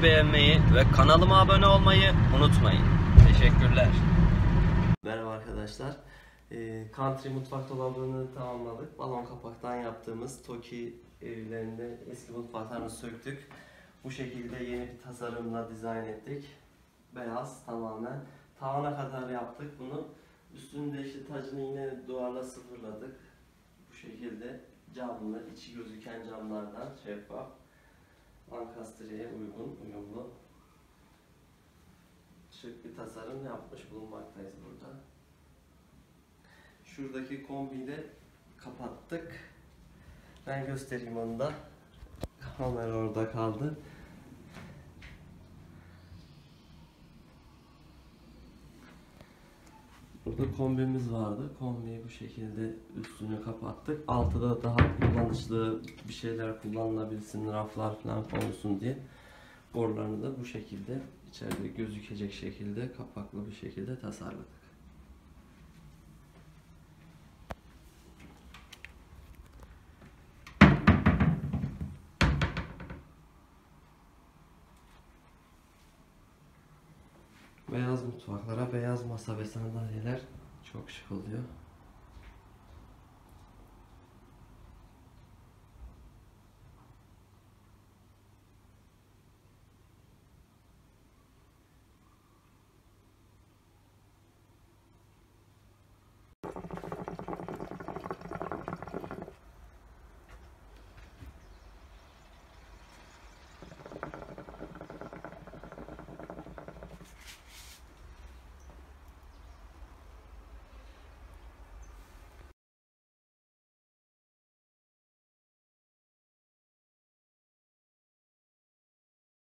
videoyu beğenmeyi ve kanalıma abone olmayı unutmayın. Teşekkürler. Merhaba arkadaşlar. Country mutfak dolabını tamamladık. Balon kapaktan yaptığımız Toki evlerinde eski mutfaklarını söktük. Bu şekilde yeni bir tasarımla dizayn ettik. Beyaz tamamen. Tavana kadar yaptık bunu. Üstünde işte tacını yine duvarla sıfırladık. Bu şekilde camlı, içi gözüken camlardan şeffaf. Lancaster'e uyumlu. Şık bir tasarım yapmış bulunmaktayız burada. Şuradaki kombiyi de kapattık. Ben göstereyim onu da. Kamera orada kaldı. Burada kombimiz vardı. Kombiyi bu şekilde üstünü kapattık. Altıda daha kullanışlı bir şeyler kullanılabilsin, raflar falan konulsun diye borularını da bu şekilde içeride gözükecek şekilde kapaklı bir şekilde tasarladık. Beyaz mutfaklara beyaz masa ve sandalyeler çok şık oluyor.